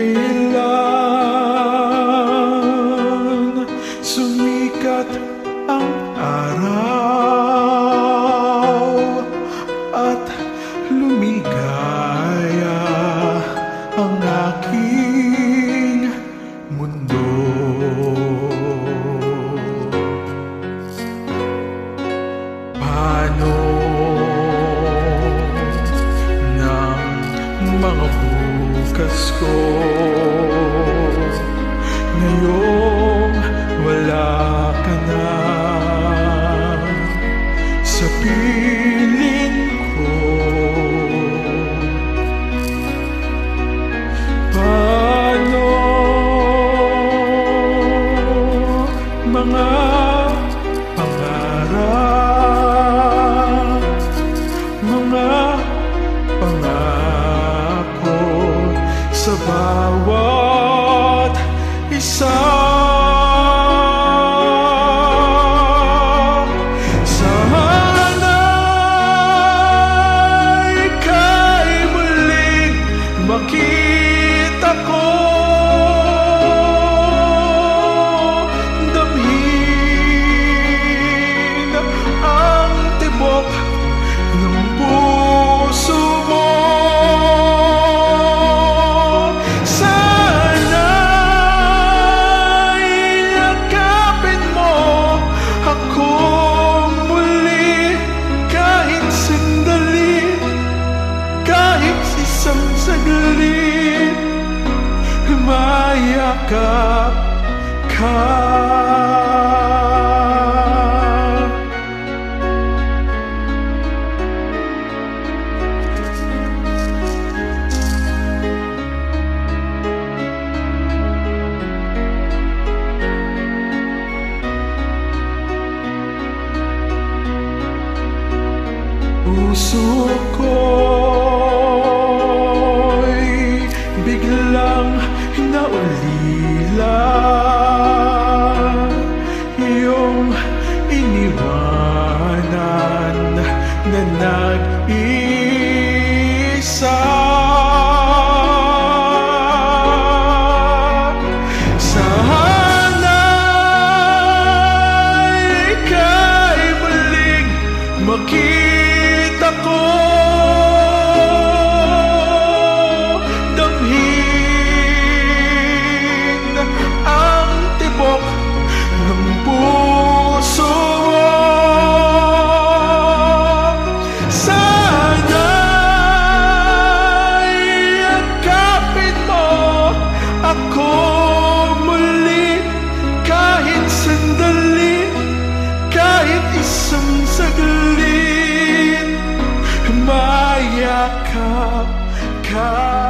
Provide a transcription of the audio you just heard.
kailan sumikat ang araw at lumigaya ang aking mundo. Paano ng mga bukas ko ngayong wala ka na sa piling ko? Paano mga pangarap, mga pangako sa bawat isa? Sana'y ika'y muling makita ko, damhin ang tibok ng puso mo. Sana'y yakapin mo ako muli, kahit sandali, kahit isang saglit, mayakap ka. Puso ko'y biglang naulila, iyong iniwanan na nag-isa. Sana'y ika'y muling makita ko, damhin ang tibok ng puso mo. Sana'y yakapin mo ako muli, kahit sandali, kahit isang saglit, mayakap ka.